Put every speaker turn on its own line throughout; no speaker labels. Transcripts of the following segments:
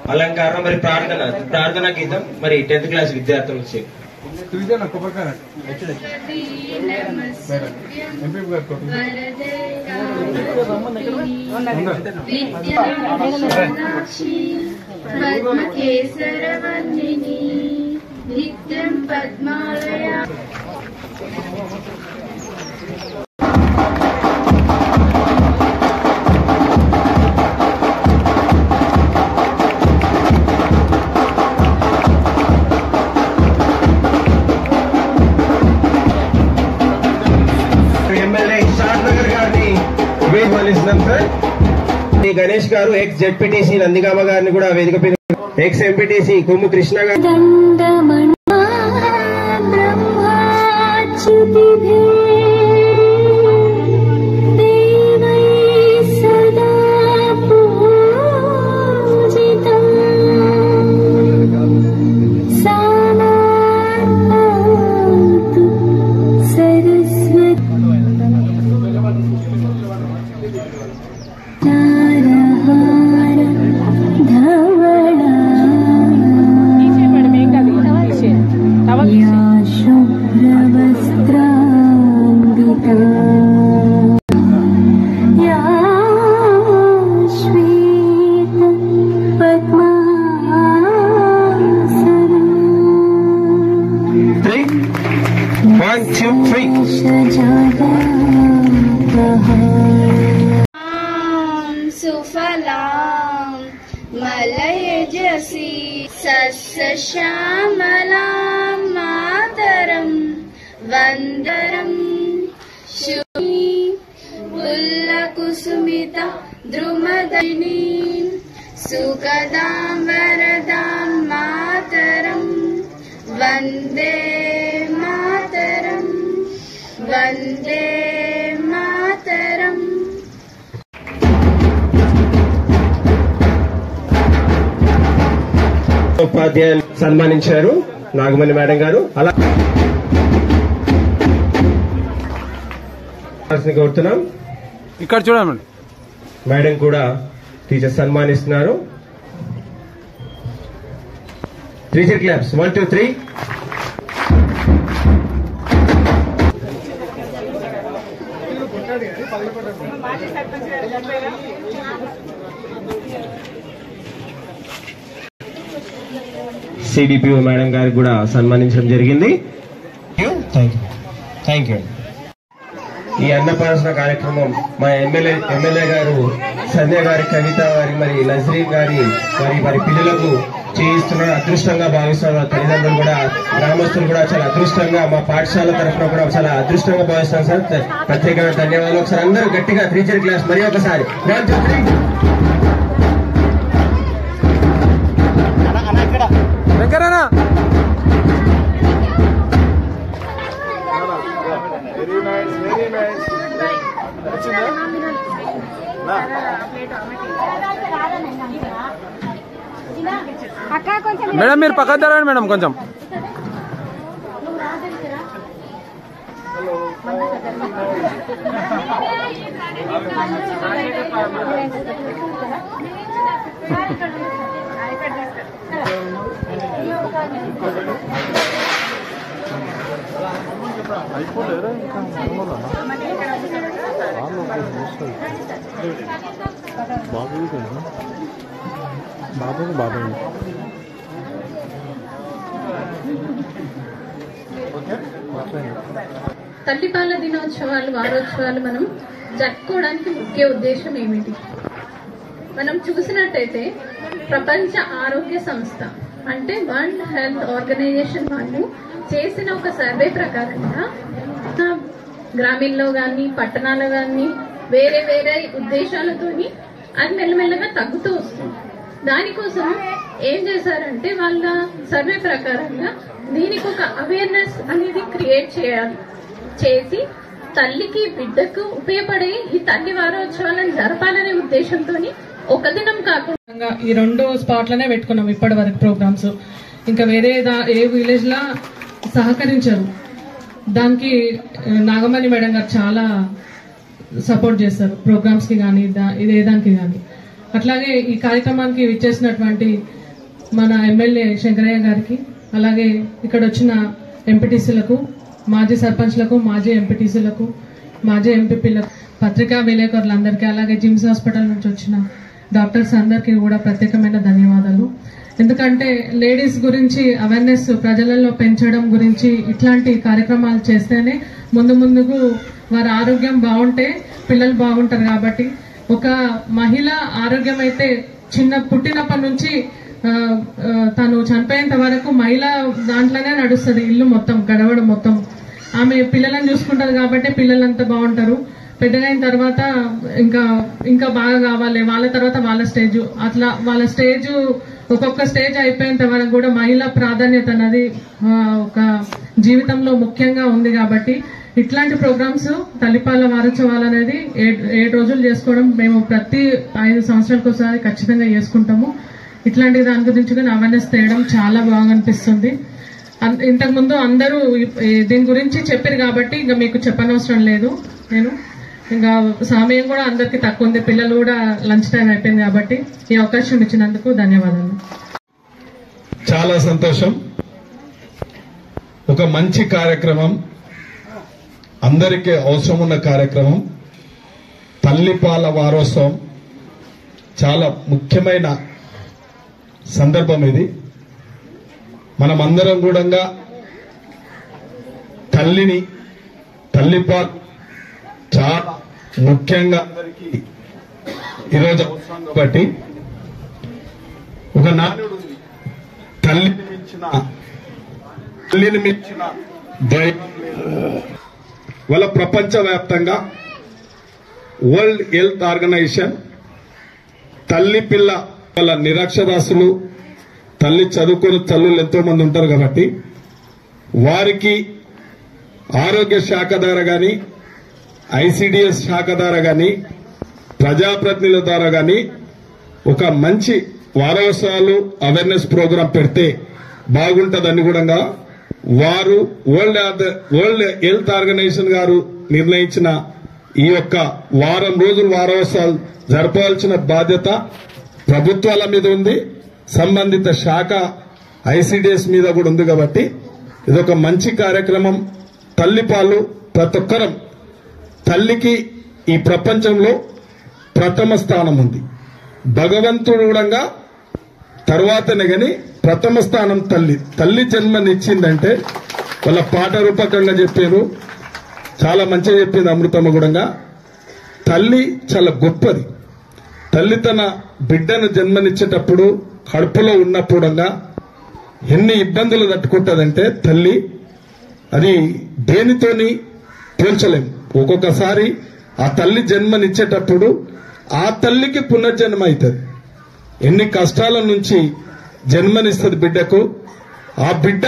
అలంకారం మరి ప్రార్థన గీతం మరి 10th క్లాస్ విద్యార్థులు వచ్చి
నిత్యం పద్మాలయ
గణేష్ గారు ఎక్స్ జెడ్పీటీసీ నందిగామ గారిని కూడా వేదికపై ఎక్స్ ఎంపీటీసీ కొమ్ము కృష్ణ గారు
సుఫలాం మలయజసి సస్యశ్యామలాం మాతరం వందరం శుభి పుల్లకుసుమిత ద్రుమదయిని సుఖదాం వరదాం మాతరం వందే మాతరం వందే మాతరం.
ఉపాధ్యాయులు సన్మానించారు నాగమణి మేడం గారు. అలా కోరుతున్నాం.
ఇక్కడ చూడండి
మేడం కూడా టీచర్ సన్మానిస్తున్నారు. Teacher claps 1 2 3. సిడిపిఓ మేడం గారికి కూడా సన్మానించడం జరిగింది. Thank you. ఈ అన్నప్రాసన కార్యక్రమం మా ఎమ్మెల్యే గారు సంధ్య గారి, కవిత వారి, మరి నజరీన్ గారి వారి పిల్లలకు చేయిస్తున్న అదృష్టంగా భావిస్తున్న తల్లిదండ్రులు కూడా, గ్రామస్తులు కూడా చాలా అదృష్టంగా, మా పాఠశాల తరఫున కూడా చాలా అదృష్టంగా భావిస్తాం సార్. ప్రత్యేకంగా ధన్యవాదాలు. ఒకసారి అందరూ గట్టిగా టీచర్ క్లాస్ మరి ఒకసారి 1 2 3.
దగ్గరనా మేడం మీరు పక్కన జరగండి మేడం కొంచెం. అయిపోలేరా బాబు
తల్లిపాల దినోత్సవాలు, వారోత్సవాలు మనం జరుపుకోవడానికి ముఖ్య ఉద్దేశం ఏమిటి? మనం చూసినట్టయితే ప్రపంచ ఆరోగ్య సంస్థ అంటే వరల్డ్ హెల్త్ ఆర్గనైజేషన్ వాళ్ళు చేసిన ఒక సర్వే ప్రకారంగా గ్రామీణలో కానీ పట్టణాల్లో కానీ వేరే వేరే ఉద్దేశాలతోని అది మెల్లమెల్లగా తగ్గుతూ వస్తుంది. దానికోసం ఏం చేశారంటే వాళ్ళ సర్వే ప్రకారంగా దీనికి ఒక అవేర్నెస్ అనేది క్రియేట్ చేసి తల్లికి బిడ్డకు ఉపయోగపడే ఈ తల్లి వారోత్సవాలను జరపాలనే ఉద్దేశంతో ఒక దినం కాకుండా
ఈ 2 స్పాట్లనే పెట్టుకున్నాం ఇప్పటి వరకు ప్రోగ్రామ్స్. ఇంకా వేరే ఏ విలేజ్ లా సహకరించారు. దానికి నాగమణి మేడం గారు చాలా సపోర్ట్ చేస్తారు, ప్రోగ్రామ్స్ కి కానీ ఇదే దానికి కానీ. అట్లాగే ఈ కార్యక్రమానికి విచ్చేసినటువంటి మన ఎమ్మెల్యే శంకరయ్య గారికి, అలాగే ఇక్కడ వచ్చిన ఎంపీటీసీలకు, మాజీ సర్పంచ్లకు, మాజీ ఎంపీటీసీలకు, మాజీ ఎంపీపీలకు, పత్రికా విలేకరులందరికీ, అలాగే జిమ్స్ హాస్పిటల్ నుంచి వచ్చిన డాక్టర్స్ అందరికీ కూడా ప్రత్యేకమైన ధన్యవాదాలు. ఎందుకంటే లేడీస్ గురించి అవేర్నెస్ ప్రజలలో పెంచడం గురించి ఇట్లాంటి కార్యక్రమాలు చేస్తేనే ముందుకు వారి ఆరోగ్యం బాగుంటే పిల్లలు బాగుంటారు. కాబట్టి ఒక మహిళ ఆరోగ్యం అయితే పుట్టినప్పటి నుంచి తను చనిపోయేంత వరకు మహిళ దాంట్లోనే నడుస్తుంది. ఇల్లు మొత్తం గడవడం మొత్తం ఆమె పిల్లలను చూసుకుంటారు కాబట్టి పిల్లలంతా బాగుంటారు. పెద్దగైన తర్వాత ఇంకా బాగా కావాలి, వాళ్ళ తర్వాత వాళ్ళ స్టేజ్, అట్లా వాళ్ళ స్టేజ్ ఒక్కొక్క స్టేజ్ అయిపోయేంత వరకు కూడా మహిళా ప్రాధాన్యత అన్నది ఒక జీవితంలో ముఖ్యంగా ఉంది. కాబట్టి ఇట్లాంటి ప్రోగ్రామ్స్ తల్లిపాల వారోత్సవాలు అనేది 7 రోజులు చేసుకోవడం మేము ప్రతి 5 సంవత్సరాలకు ఒకసారి ఖచ్చితంగా చేసుకుంటాము. ఇట్లాంటి దాని గురించి అవేర్నెస్ తేయడం చాలా బాగా అనిపిస్తుంది. ఇంతకుముందు అందరూ దీని గురించి చెప్పారు కాబట్టి ఇంకా మీకు చెప్పనవసరం లేదు. నేను ఇంకా సమయం కూడా అందరికి తక్కువ ఉంది, పిల్లలు కూడా లంచ్ టైం అయిపోయింది కాబట్టి ఈ అవకాశం ఇచ్చినందుకు ధన్యవాదాలు.
చాలా సంతోషం. ఒక మంచి కార్యక్రమం, అందరికీ అవసరం ఉన్న కార్యక్రమం తల్లిపాల వారోత్సవం. చాలా ముఖ్యమైన సందర్భం ఇది. మనమందరం కూడా తల్లిపాల చాలా ముఖ్యంగా అందరికీ ఈరోజు అవసరం కాబట్టి ఒక నానుడు తల్లిని మించిన దైవం వాళ్ళ ప్రపంచవ్యాప్తంగా వరల్డ్ హెల్త్ ఆర్గనైజేషన్ తల్లి పిల్ల వాళ్ళ నిరక్షరాస్యులు, తల్లి చదువుకుని తల్లులు ఎంతో మంది ఉంటారు కాబట్టి వారికి ఆరోగ్య శాఖ ద్వారా కానీ, ఐసిడిఎస్ శాఖ ద్వారా కానీ, ప్రజాప్రతినిధుల ద్వారా కానీ ఒక మంచి వారోత్సవాలు అవేర్నెస్ ప్రోగ్రాం పెడితే బాగుంటుందని కూడా వారు వరల్డ్ హెల్త్ ఆర్గనైజేషన్ గారు నిర్ణయించిన ఈ యొక్క వారం రోజులు వారోత్సవాలు జరపవలసిన బాధ్యత ప్రభుత్వాల మీద ఉంది, సంబంధిత శాఖ ఐసిడిఎస్ మీద కూడా ఉంది. కాబట్టి ఇదొక మంచి కార్యక్రమం. తల్లిపాలు ప్రతి ఒక్కరం, తల్లికి ఈ ప్రపంచంలో ప్రథమ స్థానం ఉంది. భగవంతుడు కూడా తర్వాతనే గాని ప్రథమ స్థానం తల్లి జన్మనిచ్చిందంటే వాళ్ళ పాట రూపకంగా చెప్పారు, చాలా మంచిగా చెప్పింది అమృతమ్మ కూడా. తల్లి చాలా గొప్పది. తల్లి తన బిడ్డను జన్మనిచ్చేటప్పుడు కడుపులో ఉన్నప్పుడు ఎన్ని ఇబ్బందులు తట్టుకుంటుందంటే తల్లి అది దేనితోని పోల్చలేం. ఒక్కొక్కసారి ఆ తల్లి జన్మనిచ్చేటప్పుడు ఆ తల్లికి పునర్జన్మ అవుతుంది. ఎన్ని కష్టాల నుంచి జన్మనిస్తుంది బిడ్డకు. ఆ బిడ్డ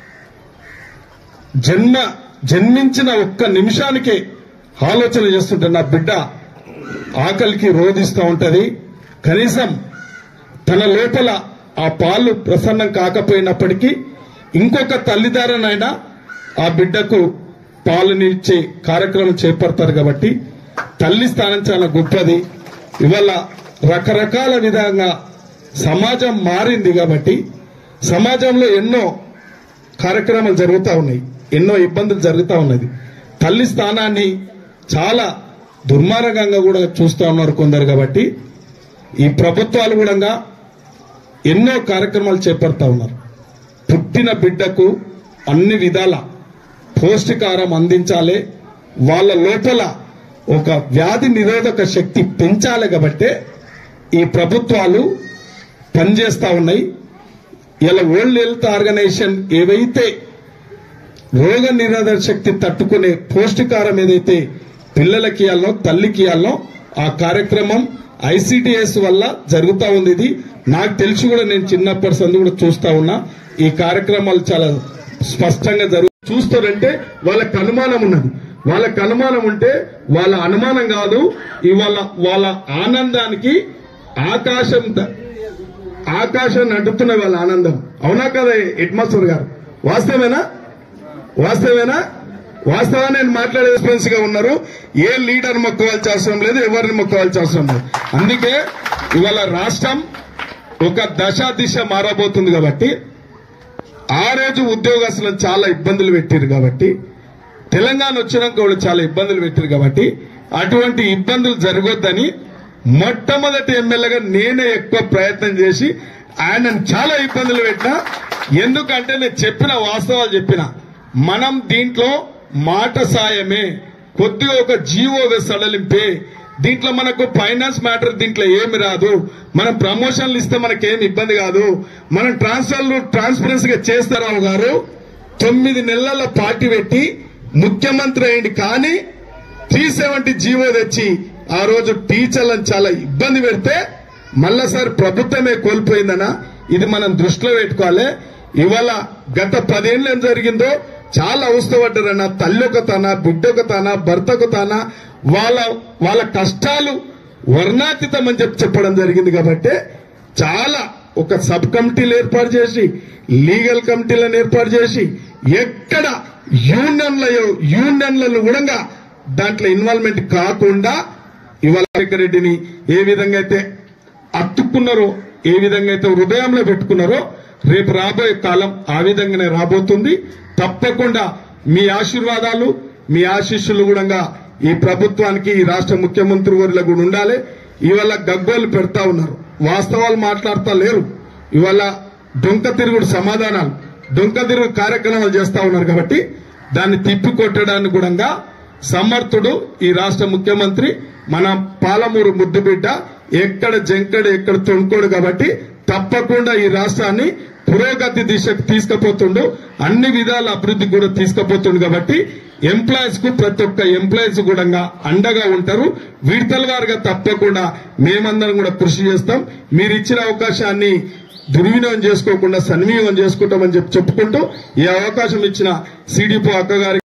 జన్మించిన ఒక్క నిమిషానికే ఆలోచన చేస్తుంటే నా బిడ్డ ఆకలికి రోధిస్తూ ఉంటది. కనీసం తన లోపల ఆ పాలు ప్రసన్నం కాకపోయినప్పటికీ ఇంకొక తల్లిదారనైనా ఆ బిడ్డకు పాలునిచ్చే కార్యక్రమం చేపడతారు. కాబట్టి తల్లి స్థానం చాలా గొప్పది. ఇవాళ రకరకాల విధంగా సమాజం మారింది కాబట్టి సమాజంలో ఎన్నో కార్యక్రమాలు జరుగుతూ ఉన్నాయి, ఎన్నో ఇబ్బందులు జరుగుతూ ఉన్నది. తల్లి స్థానాన్ని చాలా దుర్మార్గంగా కూడా చూస్తూ ఉన్నారు కొందరు. కాబట్టి ఈ ప్రభుత్వాలు కూడా ఎన్నో కార్యక్రమాలు చేపడతా ఉన్నారు. పుట్టిన బిడ్డకు అన్ని విధాల పౌష్టికాహారం అందించాలి, వాళ్ళ లోపల ఒక వ్యాధి నిరోధక శక్తి పెంచాలి. కాబట్టి ఈ ప్రభుత్వాలు పనిచేస్తా ఉన్నాయి. ఇలా వరల్డ్ హెల్త్ ఆర్గనైజేషన్ ఏవైతే రోగ నిరోధక శక్తి తట్టుకునే పౌష్టికాహారం ఏదైతే పిల్లలకి ఇవ్వాలనో తల్లికి ఇవ్వాలనో ఆ కార్యక్రమం ఐసిడిఎస్ వల్ల జరుగుతూ ఉంది. ఇది నాకు తెలిసి కూడా నేను చిన్నప్పటి సంది కూడా చూస్తా ఉన్నా. ఈ కార్యక్రమాలు చాలా స్పష్టంగా చూస్తారంటే వాళ్ళకి అనుమానం ఉన్నది. వాళ్ళకి అనుమానం ఉంటే వాళ్ళ అనుమానం కాదు, ఇవాళ వాళ్ళ ఆనందానికి ఆకాశం నడుపుతున్న వాళ్ళ ఆనందం. అవునా కదా హెడ్ మాస్టర్ గారు? వాస్తవేనా? వాస్తవాన్ని నేను మాట్లాడే రెస్పాన్స్ గా ఉన్నారు. ఏ లీడర్ మొక్కవాల్సిన అవసరం లేదు, ఎవరిని మొక్కవాల్సిన అవసరం లేదు. అందుకే ఇవాళ రాష్ట్రం ఒక దశ దిశ మారబోతుంది కాబట్టి ఆ రోజు ఉద్యోగస్తులను చాలా ఇబ్బందులు పెట్టారు కాబట్టి తెలంగాణ వచ్చినాక వాళ్ళు చాలా ఇబ్బందులు పెట్టారు కాబట్టి అటువంటి ఇబ్బందులు జరగొద్దని మొట్టమొదటి ఎమ్మెల్యేగా నేనే ఎక్కువ ప్రయత్నం చేసి ఆయనను చాలా ఇబ్బందులు పెట్టినా. ఎందుకంటే నేను చెప్పిన వాస్తవాలు చెప్పిన మనం దీంట్లో మాట సాయమే, కొద్దిగా ఒక జీవో సడలింపే, దీంట్లో మనకు ఫైనాన్స్ మ్యాటర్ దీంట్లో ఏమి రాదు, మనం ప్రమోషన్లు ఇస్తే మనకేమి ఇబ్బంది కాదు, మనం ట్రాన్స్ఫర్లు ట్రాన్స్పరెన్సీగా చేస్తారావు గారు 9 నెలల పార్టీ పెట్టి ముఖ్యమంత్రి అయింది కానీ 370 జీవో తెచ్చి ఆ రోజు టీచర్లను చాలా ఇబ్బంది పెడితే మళ్ళాసారి ప్రభుత్వమే కోల్పోయిందనా ఇది మనం దృష్టిలో పెట్టుకోవాలి. ఇవాళ గత 10 ఏళ్ళు ఏం జరిగిందో చాలా అవస్థపడ్డారన్న, తల్లి ఒక తాన, బిడ్డ ఒక తాన, భర్త ఒక తాన, వాళ్ళ కష్టాలు వర్ణాతీతం అని చెప్పడం జరిగింది. కాబట్టి చాలా ఒక సబ్ కమిటీలు ఏర్పాటు చేసి లీగల్ కమిటీలను ఏర్పాటు చేసి ఎక్కడ యూనియన్లను కూడా దాంట్లో ఇన్వాల్వ్మెంట్ కాకుండా ఇవాళ రెడ్డిని ఏ విధంగా అయితే అత్తుకున్నారో, ఏ విధంగా అయితే హృదయంలో పెట్టుకున్నారో రేపు రాబోయే కాలం ఆ విధంగానే రాబోతుంది. తప్పకుండా మీ ఆశీర్వాదాలు, మీ ఆశీస్సులు కూడా ఈ ప్రభుత్వానికి, ఈ రాష్ట్ర ముఖ్యమంత్రి వర్యులకు కూడా ఉండాలి. ఇవాళ గగ్గోలు పెడతా ఉన్నారు, వాస్తవాలు మాట్లాడుతా లేరు. ఇవాళ డొంక తిరుగుడు సమాధానాలు, డొంక తిరుగుడు కార్యక్రమాలు చేస్తా ఉన్నారు. కాబట్టి దాన్ని తిప్పికొట్టడానికి కూడా సమర్థుడు ఈ రాష్ట్ర ముఖ్యమంత్రి, మన పాలమూరు ముద్దుబిడ్డ, ఎక్కడ జంకడు ఎక్కడ తొణుకోడు. కాబట్టి తప్పకుండా ఈ రాష్ట్రాన్ని పురోగతి దిశకు తీసుకుపోతుండు, అన్ని విధాల అభివృద్ధి కూడా తీసుకుపోతుండు. కాబట్టి ఎంప్లాయీస్ కు ప్రతి ఒక్క ఎంప్లాయీస్ కూడా అండగా ఉంటారు. విడతల వారుగా తప్పకుండా మేమందరం కూడా కృషి చేస్తాం. మీరు ఇచ్చిన అవకాశాన్ని దుర్వినియోగం చేసుకోకుండా సన్వినియోగం చేసుకుంటామని చెప్పుకుంటూ ఈ అవకాశం ఇచ్చిన సిడిపో అక్క గారికి